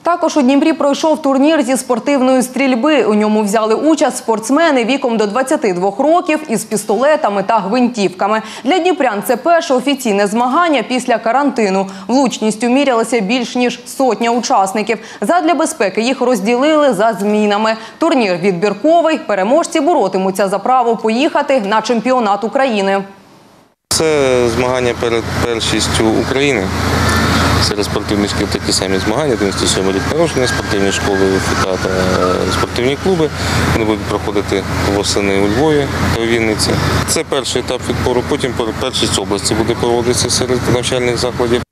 Також у Дніпрі пройшов турнір зі спортивної стрільби. У ньому взяли участь спортсмени віком до 22 років із пістолетами та гвинтівками. Для дніпрян це перше офіційне змагання після карантину. Влучністю мірялися більш ніж сотня учасників. Задля безпеки їх розділили за змінами. Турнір відбірковий, переможці боротимуться за право поїхати на чемпіонат України. Це змагання перед першістю України. Серед спортивних шкіл такі самі змагання, 97 рік народження, спортивні школи, ФК та спортивні клуби. Вони будуть проходити восени у Львові та у Вінниці. Це перший етап відбору, потім першість області буде проводитися серед навчальних закладів.